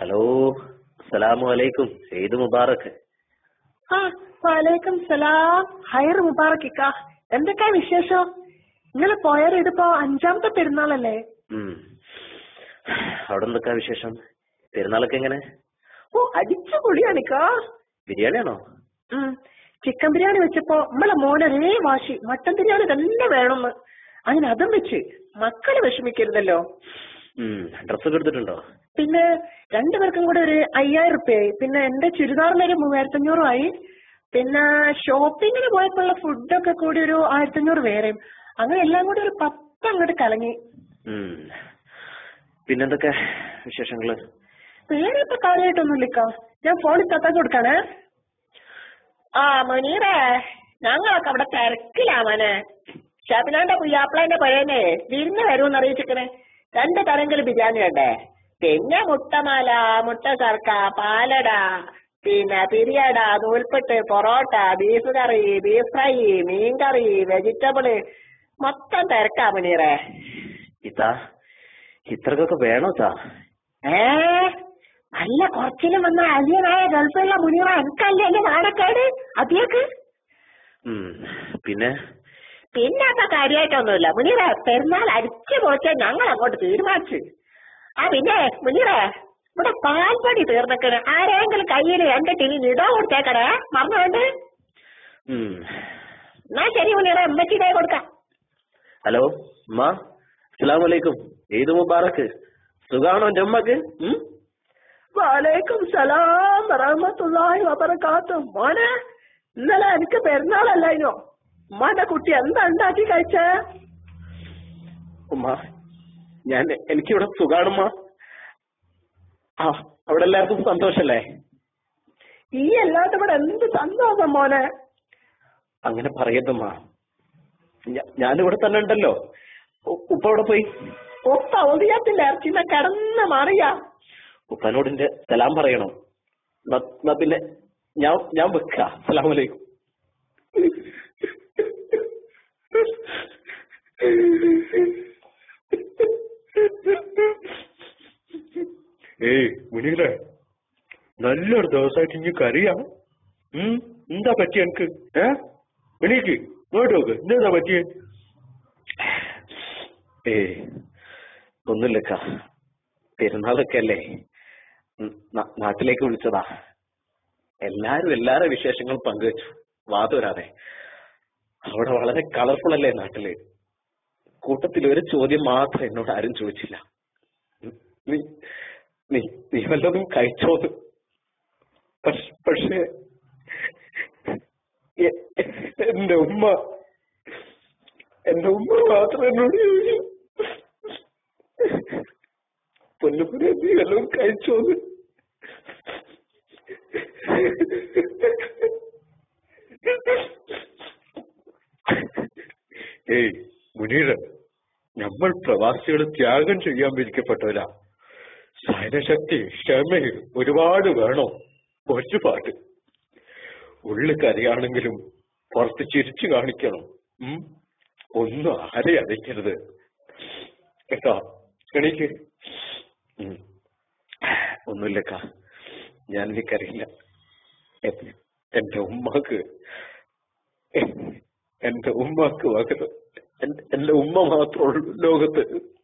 Hello, അസ്സലാമു അലൈക്കും. ഈദ് മുബാറക്. ആ വലൈക്കും സലാം. ഹൈർ മുബാറക് ഇക്ക. എന്തൊക്കെയാ വിശേഷം? ഇന്നലെ പോയാൽ ഇതിപ്പോ 5ാമത്തെ പെരുന്നാളല്ലേ? അവിടെ എന്തൊക്കെയാ വിശേഷം? പെരുന്നാളൊക്കെ എങ്ങനെ? ഓ, അടിച്ചു പൊളിയാണിക്ക. ബിരിയാണിയാണോ? ചിക്കൻ ബിരിയാണി വെച്ചപ്പോ നമ്മളെ മോനൊരേ വാശി, മട്ടൻ ബിരിയാണി തന്നെ വേണമെന്ന്. അങ്ങനെ അതും വെച്ച് മക്കള് വിഷമിക്കരുതല്ലോ. ഡ്രസ്സൊക്കെ എടുത്തിട്ടുണ്ടോ? പിന്നെ രണ്ടുപേർക്കും കൂടെ ഒരു 5000 റുപ്യായി. പിന്നെ എന്റെ ചുരിദാറിനൊരു 3500 ആയി. പിന്നെ ഷോപ്പിങ്ങിന് പോയപ്പോഴുള്ള ഫുഡൊക്കെ കൂടി ഒരു 1500 വേറെയും. അങ്ങനെ എല്ലാം കൂടി ഒരു 10 അങ്ങോട്ട് കലങ്ങി. പിന്നെന്തൊക്കെ വിശേഷങ്ങള്? വേറെ ഇപ്പൊ കാര്യമായിട്ടൊന്നുമില്ല. ഞാൻ ഫോണിൽ തത്താൻ കൊടുക്കാണേ. ആ മുനീറേ, ഞങ്ങളൊക്കെ അവിടെ തിരക്കിലാ മോനെ. ഷബിനാന്റെ പുയ്യാപ്പിളന്റെ പഴയനെ വിരുന്ന് വരുമെന്ന് അറിയിച്ചിക്കണേ. 2 തരങ്കില് ബിരിയാണി വേണ്ടേ? പിന്നെ മുട്ടമാല, മുട്ട ശർക്ക, പാലട, പിന്നെ പിരിയട, നൂൽപ്പെട്ട്, porotta, beef curry, beef fry, മീൻ കറി, വെജിറ്റബിള്, മൊത്തം തിരക്കാ മുനീറേ. ഇതാ ഇത്രക്കൊക്കെ വേണോ താ? അല്ല, കുറച്ചിലും വന്ന അലിയനായ ഗൾഫുള്ള മുനീറ എനിക്കല്ലേ എന്റെ നാണക്കേട് അതിലേക്ക്. പിന്നെ അപ്പൊ കാര്യമായിട്ടൊന്നുമില്ല മുനീറ. പെരുന്നാൾ അടിച്ചു പോച്ചാൽ ഞങ്ങൾ അങ്ങോട്ട് തീരുമാനിച്ചു. പിന്നെ മുനീറ, ഇവിടെ പാൽപ്പൊടി തീർന്നിക്കണ്. ആരെങ്കിലും കയ്യിൽ 2 ടിനി നിടോ കൊടുത്തേക്കടേ, മറന്നു വേണ്ട. എന്നാ ശരി മുനീറ, അമ്മച്ചിതേ കൊടുക്കാം. ഹലോ ഉമ്മ, അസ്സലാമു അലൈക്കും. ഈദ് മുബാറക്. സുഖാണോ എന്റെ ഉമ്മക്ക്? വലൈക്കും സലാം വറഹ്മത്തുള്ളാഹി വബറകാതുഹു. മോനെ, ഇന്നലെ എനിക്ക് പെരുന്നാളല്ലായിനോ? ഉമ്മാന്റെ കുട്ടി എന്താ ഉണ്ടാക്കി കഴിച്ചേ? ഉമ്മ, എനിക്കിവിടെ സുഖാണുമ്മ. അവിടെ എല്ലാവർക്കും സന്തോഷല്ലേ? ഈ അല്ലാത്ത ഇവിടെ എന്ത് സന്തോഷം മോനെ. അങ്ങനെ പറയത്തുമ്മ. ഞാനിവിടെ തന്നെ ഉണ്ടല്ലോ. ഉപ്പ അവിടെ പോയി? ഉപ്പ ഒതിയത്തിന്റെ ഇറച്ചിന്ന് കിടന്ന് മാറിയാ. ഉപ്പനോട് എന്റെ സലാം പറയണം. പിന്നെ ഞാൻ വെക്ക. അസ്സലാമു അലൈക്കും. മുനീറേ, നല്ലൊരു ദിവസമായിട്ട് ഇനി കറിയാ. എന്താ പറ്റിയ എനിക്ക്? എനിക്ക് ഇങ്ങോട്ട് നോക്ക്. എന്താ പറ്റിയേ? ഒന്നുമില്ലക്ക, പെരുന്നാളൊക്കെ അല്ലേ, നാട്ടിലേക്ക് വിളിച്ചതാ. എല്ലാരും എല്ലാരുടെ വിശേഷങ്ങൾ പങ്കുവെച്ചു. വാതോരാതെ. അവിടെ വളരെ കളർഫുൾ അല്ലേ നാട്ടില്. കൂട്ടത്തിൽ ഒരു ചോദ്യം മാത്രം എന്നോട് ആരും ചോദിച്ചില്ല. നീ വല്ലതും കഴിച്ചോന്ന്. പക്ഷേ എന്റെ ഉമ്മ മാത്രം എന്നോട് ചോദിച്ചു, പൊന്നുപുരെ നീ വല്ലതും കഴിച്ചോന്ന്. മുനീറ, നമ്മൾ പ്രവാസികൾ ത്യാഗം ചെയ്യാൻ വിധിക്കപ്പെട്ടവരാ. സഹനശക്തി, ക്ഷമ ഒരുപാട് വേണം. ഒരുപാട്. ഉള്ളു കരയാണെങ്കിലും പുറത്ത് ചിരിച്ചു കാണിക്കണം. ഒന്നും ആരെ അറിയിക്കരുത് കേട്ടോ. എണീക്ക്. ഒന്നുമില്ലക്ക, എനിക്കറിയില്ല. എന്റെ ഉമ്മക്ക് പകരം എന്റെ ഉമ്മ മാത്രമേ ഉള്ളൂ ലോകത്ത്.